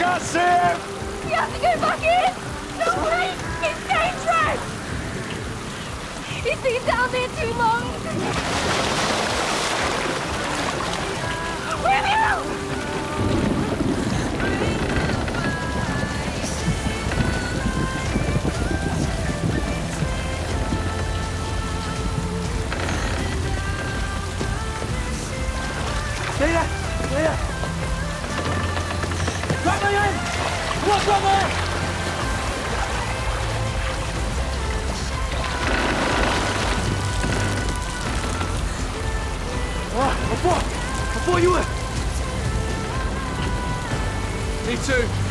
can't see him! You have to go back in! No, wait! It's dangerous! He's been down there too long! Will you? Stay there! Stay there! Drop me in! Come on, drop me in! I thought you were... Me too.